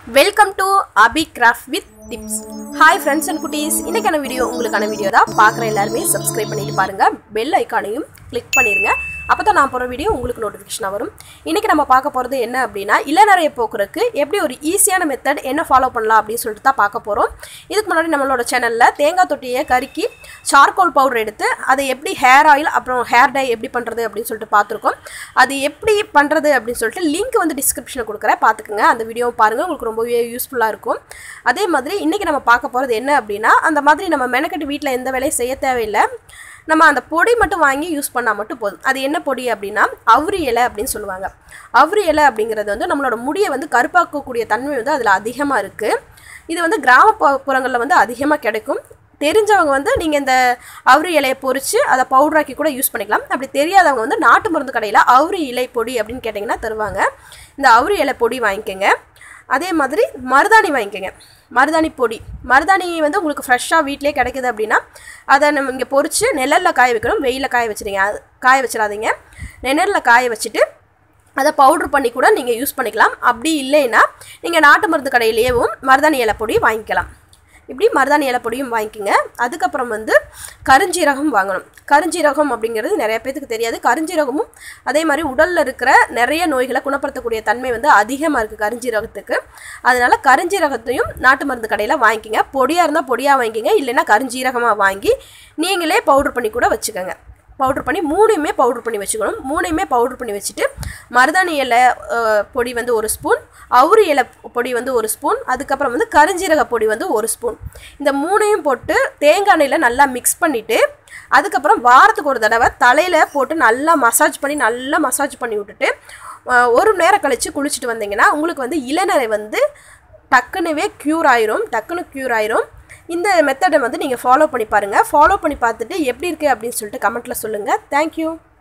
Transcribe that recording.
Welcome to Abhi Craft with Tips. Hi friends and cuties. இன்னைக்கான video உங்களுக்கான video தான். பார்க்குற எல்லாரும் subscribe பண்ணிட்டு பாருங்க. பெல் ஐகானையும் click பண்ணிருங்க. அப்பதான் நான் போற வீடியோ உங்களுக்கு நோட்டிஃபிகேஷனா வரும். இன்னைக்கு நம்ம பார்க்க போறது என்ன அப்படினா இளநரையை போக்குறதுக்கு எப்படி ஒரு ஈஸியான மெத்தட் என்ன ஃபாலோ பண்ணலாம் அப்படி சொல்லிட்டு தான் பார்க்க போறோம். இதுக்கு முன்னாடி நம்மளோட சேனல்ல தேங்காய் தொட்டியை கருக்கி சார்கோல் பவுடர் எடுத்து அதை எப்படி ஹேர் ஆயில் அப்புறம் ஹேர் டை எப்படி பண்றது அப்படி சொல்லிட்டு பார்த்திருக்கோம். அது எப்படி பண்றது அப்படி சொல்லிட்டு லிங்க் வந்து டிஸ்கிரிப்ஷன்ல கொடுக்கிறேன் பாத்துக்கங்க. அந்த வீடியோவை பாருங்க உங்களுக்கு ரொம்பவே யூஸ்ஃபுல்லா இருக்கும். அதே மாதிரி இன்னைக்கு நம்ம பார்க்க போறது என்ன அப்படினா அந்த மாதிரி நம்ம மெனக்கெட்டு வீட்ல எந்த வேலையும் செய்ய தேவையில்லை. நம்ம அந்த பொடி மட்டும் வாங்கி யூஸ் பண்ணா மட்டும் போதும். அது என்ன பொடி அப்படினா அவுரி இலை அப்படினு சொல்லுவாங்க. அவுரி இலை அப்படிங்கிறது வந்து நம்மளோட முடியை வந்து கருப்பாக்கக்கூடிய தன்மை வந்து அதுல அதிகமா இருக்கு. இது வந்து கிராமப்புறங்கள்ல வந்து அதிகமா கிடைக்கும். தெரிஞ்சவங்க வந்து நீங்க இந்த அவுரி இலையை பொரிச்சு அதை பவுடராக்கி கூட யூஸ் பண்ணிக்கலாம். அப்படி தெரியாதவங்க வந்து நாட்டு மருந்து கடையில அவுரி இலை பொடி அப்படின்னு கேட்டிங்கன்னா தருவாங்க. இந்த அவுரி இலை பொடி வாங்கிக்கங்க. அதே மாதிரி மருதாணி வாங்கிக்கங்க. மருதாணி பொடி மருதாணி வந்து உங்களுக்கு ஃப்ரெஷ்ஷாக வீட்டிலே கிடைக்குது அப்படின்னா அதை நம்ம இங்கே பொரிச்சு நிழலில் காய வைக்கணும். வெயிலில் காய வச்சுருங்க. காய வச்சிடாதீங்க. நிழலில் காய வச்சுட்டு அதை பவுட்ரு பண்ணி கூட நீங்கள் யூஸ் பண்ணிக்கலாம். அப்படி இல்லைன்னா நீங்கள் நாட்டு மருந்து கடையிலேயும் மருதாணி இலை பொடி வாங்கிக்கலாம். இப்படி மருதாணி இலை பொடியும் வாங்கிக்கோங்க. அதுக்கப்புறம் வந்து கருஞ்சீரகம் வாங்கணும். கருஞ்சீரகம் அப்படிங்கிறது நிறைய பேருக்கு தெரியாது. கருஞ்சீரகமும் அதே மாதிரி உடலில் இருக்கிற நிறைய நோய்களை குணப்படுத்தக்கூடிய தன்மை வந்து அதிகமாக இருக்குது கருஞ்சீரகத்துக்கு. அதனால கருஞ்சீரகத்தையும் நாட்டு மருந்து கடையில் வாங்கிக்கோங்க. பொடியாக இருந்தால் பொடியாக வாங்கிக்கோங்க. இல்லைன்னா கருஞ்சீரகமாக வாங்கி நீங்களே பவுட்ரு பண்ணி கூட வச்சுக்கோங்க. பவுட்ரு பண்ணி மூணையுமே பவுட்ரு பண்ணி வச்சுக்கணும். மூணையுமே பவுட்ரு பண்ணி வச்சுட்டு மருதாணி இலை பொடி வந்து 1 ஸ்பூன், அவுரி இலை பொடி வந்து 1 ஸ்பூன், அதுக்கப்புறம் வந்து கருஞ்சீரக பொடி வந்து 1 ஸ்பூன். இந்த மூணையும் போட்டு தேங்காய் எண்ணெயில் நல்லா மிக்ஸ் பண்ணிவிட்டு அதுக்கப்புறம் வாரத்துக்கு ஒரு தடவை தலையில் போட்டு நல்லா மசாஜ் பண்ணி விட்டுட்டு 1 மணி நேரம் கழித்து குளிச்சுட்டு வந்தீங்கன்னா உங்களுக்கு வந்து இளநரை வந்து டக்குன்னு க்யூர் ஆயிரும். இந்த மெத்தடை வந்து நீங்கள் ஃபாலோ பண்ணி பாருங்கள். ஃபாலோ பண்ணி பார்த்துட்டு எப்படி இருக்குது அப்படின்னு சொல்லிட்டு கமெண்ட்டில் சொல்லுங்கள். தேங்க்யூ.